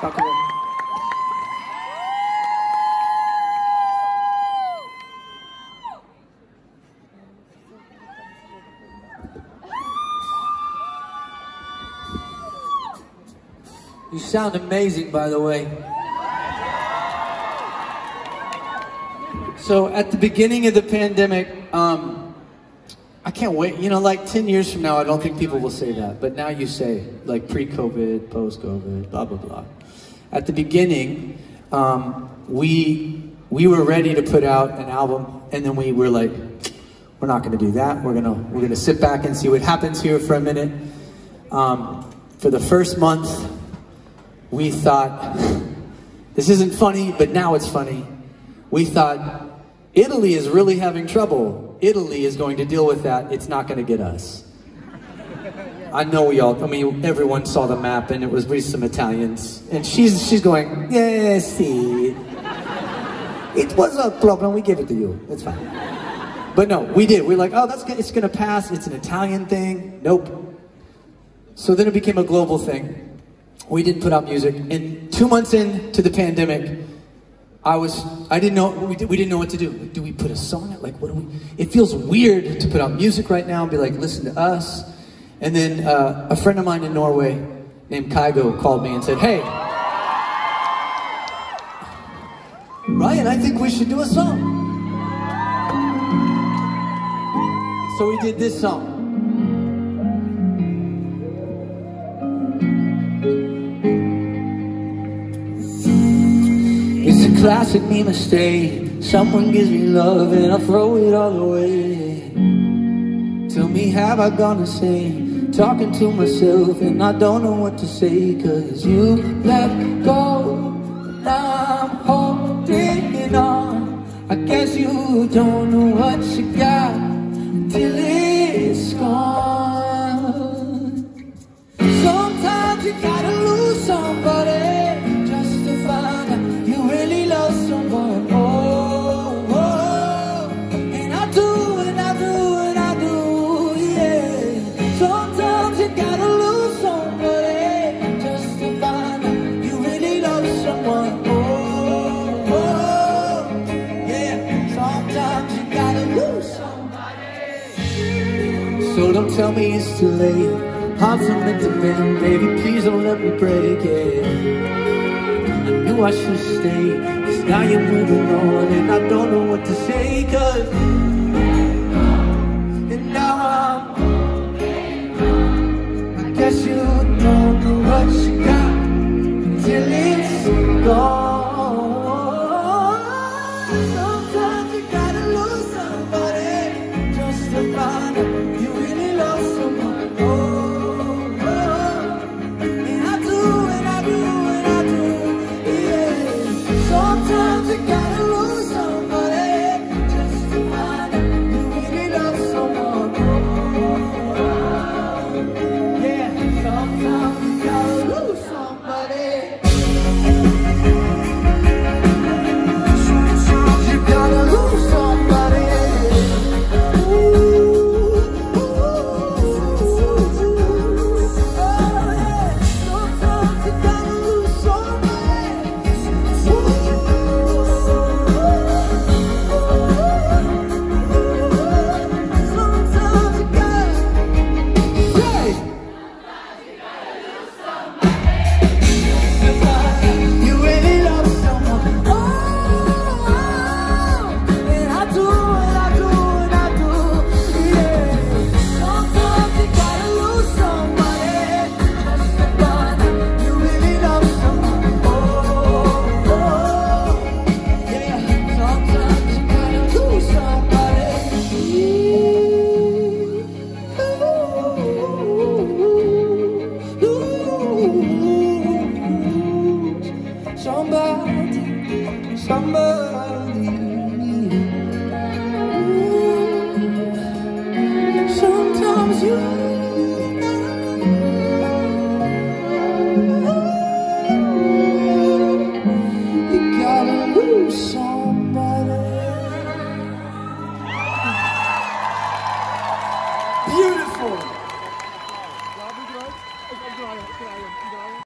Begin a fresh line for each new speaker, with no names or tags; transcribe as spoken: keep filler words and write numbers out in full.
Dank u wel. You sound amazing, by the way. So at the beginning of the pandemic, um, I can't wait. You know, like ten years from now, I don't think people will say that. But now you say, like pre-COVID, post-COVID, blah, blah, blah. At the beginning, um, we, we were ready to put out an album, and then we were like, we're not going to do that. We're going to we're gonna sit back and see what happens here for a minute. Um, for the first month, we thought, this isn't funny, but now it's funny. We thought, Italy is really having trouble. Italy is going to deal with that. It's not going to get us. I know we all, I mean, everyone saw the map and it was with some Italians. And she's, she's going, yes, see. It was a problem, we gave it to you. It's fine. But no, we did. We're like, oh, that's good. It's going to pass. It's an Italian thing. Nope. So then it became a global thing. We didn't put out music. And two months into the pandemic, I was, I didn't know, we, did, we didn't know what to do. Like, do we put a song out? Like, what do we, it feels weird to put out music right now and be like, listen to us. And then uh, a friend of mine in Norway named Kygo called me and said, hey, Ryan, I think we should do a song. So we did this song. It's a classic me mistake. Someone gives me love and I throw it all away. Tell me, have I gone insane? Talking to myself and I don't know what to say. Cause you let go, now I'm holding on. I guess you don't know what you got till it's gone. Sometimes you gotta lose somebody just to find out you really love someone. Oh, oh, and I do, and I do, and I do, yeah. Sometimes you gotta lose somebody just to find out you really love someone. Oh, oh, yeah. Sometimes you gotta lose somebody. So don't tell me it's too late. Hearts are meant to mend, baby, please don't let me break it. I knew I should stay, cause now you're moving on. And I don't know what to say, cause and now I'm I guess you don't know what you got until it's gone.